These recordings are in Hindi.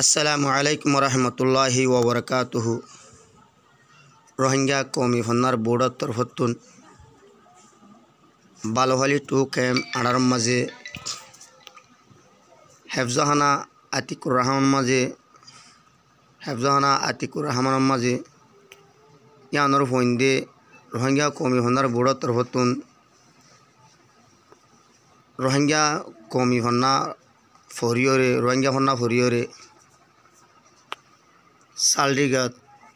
अस्सलामुअलैकुम वरहमतुल्लाहि वबरकातुहु। रोहिंग्या कौमी फन्नार बोर्ड तरफतुन बालोहाली 2 कैम्प आड़ार माजे हेफजाहाना आतिकुर रहमान माजे यानर फैंदे रोहिंग्या कौमी फन्नार बोर्ड तरफतुन रोहिंग्या कौमी फन्ना फरियोरे सालडिगत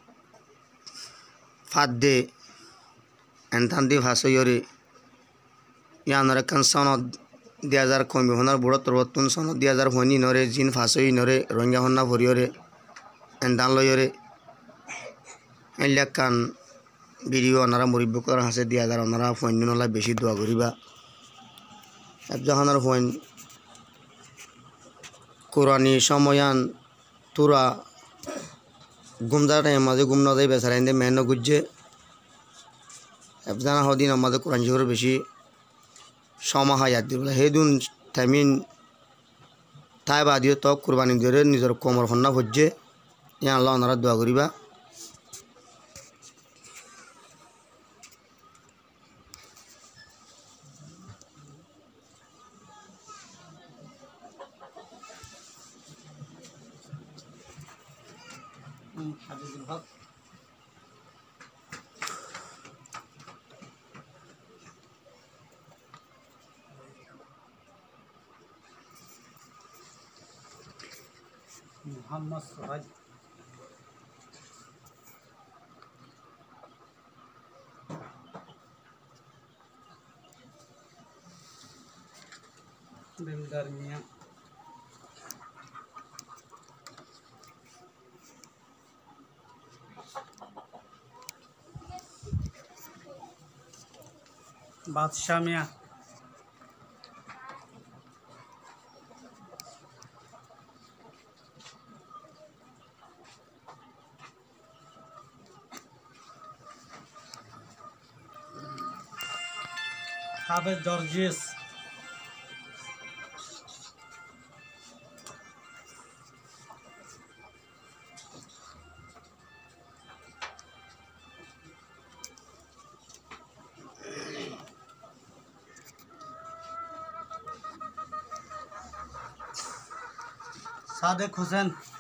फादे एंथान्दी भाषयोरे यानर कन सनद 2000 कौमी फन्नार बोर्ड तरफतुन सनद 2000 फनी नरे जिन भाषई नरे रोहिंग्या फन्ना फरियोरे एंथान लयोरे एलियाकान वीडियो अनारा मुरिबकर हासे 2000 अनारा फैन नला बेशी दुआ करिबा एफजाहानार फैन कुरानी समयान तुरा गुमजा टाइम माजे गुम न जाए बेसाराइंदे मेहनो गुज्जे एफजाना हदिन माजे कुरान शरीफ बेशी समा हायात दिबला हेदुन थामिन थाय बादियो तो कुरबानी देरे निजर कोमर फन्ना फज्जे या अल्लाह अनारा दुआ करिबा मोहम्मद सुराज दिलदार मियां बादशाह मियां हाफिज जॉर्जिस सादिक हुसैन